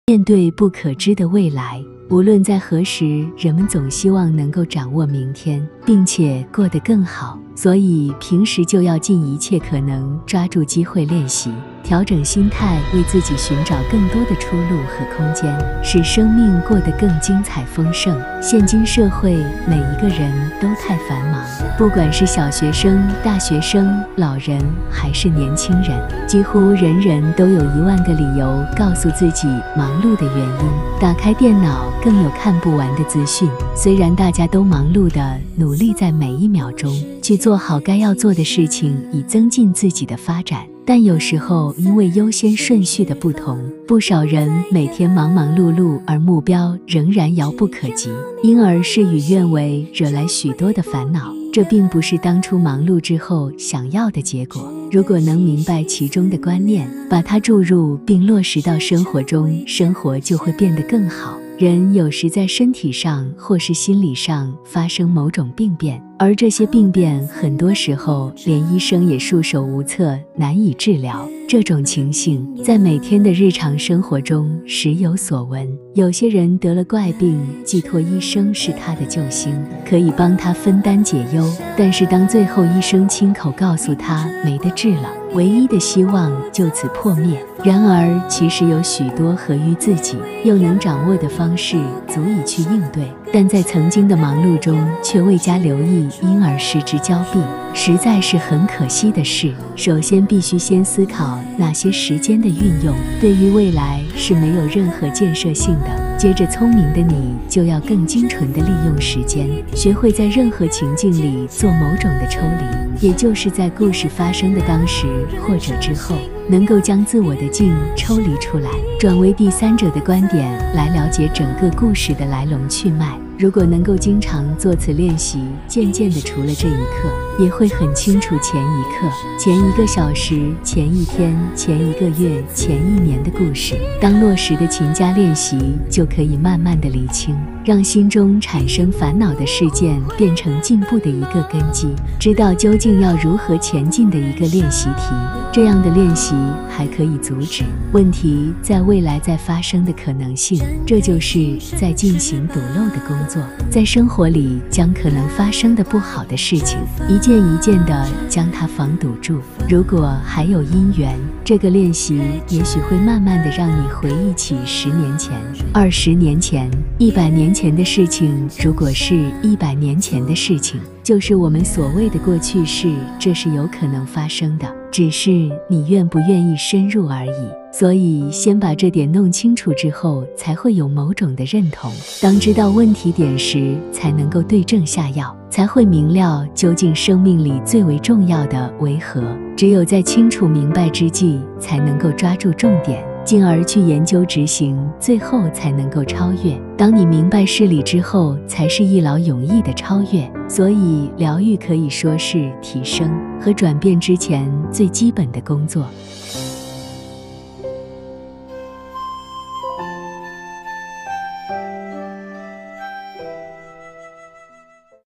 面对不可知的未来，无论在何时，人们总希望能够掌握明天，并且过得更好。所以平时就要尽一切可能抓住机会练习，调整心态，为自己寻找更多的出路和空间，使生命过得更精彩丰盛。现今社会，每一个人都太繁忙，不管是小学生、大学生、老人还是年轻人，几乎人人都有10000个理由告诉自己忙碌的原因。打开电脑，更有看不完的资讯。虽然大家都忙碌地努力在每一秒钟去做好该要做的事情，以增进自己的发展，但有时候因为优先顺序的不同，不少人每天忙忙碌碌，而目标仍然遥不可及，因而事与愿违，惹来许多的烦恼。这并不是当初忙碌之后想要的结果。如果能明白其中的观念，把它注入并落实到生活中，生活就会变得更好。人有时在身体上或是心理上发生某种病变，而这些病变很多时候连医生也束手无策，难以治疗。这种情形在每天的日常生活中时有所闻。有些人得了怪病，寄托医生是他的救星，可以帮他分担解忧，但是当最后医生亲口告诉他没得治了，唯一的希望就此破灭。然而其实有许多合于自己又能掌握的方式足以去应对，但在曾经的忙碌中却未加留意，因而失之交臂，实在是很可惜的事。首先必须先思考哪些时间的运用对于未来是没有任何建设性的。接着聪明的你就要更精纯地利用时间，学会在任何情境里做某种的抽离，也就是在故事发生的当时或者之后，能够将自我的境抽离出来，转为第三者的观点来了解整个故事的来龙去脉。如果能够经常做此练习，渐渐的除了这一刻，也会很清楚前一刻、前1个小时、前1天、前1个月、前1年的故事。当落实的勤加练习，就可以慢慢的理清，让心中产生烦恼的事件变成进步的一个根基，知道究竟要如何前进的一个练习题。这样的练习还可以阻止问题在未来再发生的可能性，这就是在进行堵漏的工作，在生活里将可能发生的不好的事情一件一件的将它防堵住。如果还有因缘，这个练习也许会慢慢的让你回忆起10年前、20年前、100年前的事情。如果是100年前的事情，就是我们所谓的过去式，这是有可能发生的，只是你愿不愿意深入而已。所以先把这点弄清楚之后，才会有某种的认同。当知道问题点时，才能够对症下药，才会明了究竟生命里最为重要的为何。只有在清楚明白之际，才能够抓住重点，进而去研究执行，最后才能够超越。当你明白事理之后，才是一劳永逸的超越。所以疗愈可以说是提升和转变之前最基本的工作。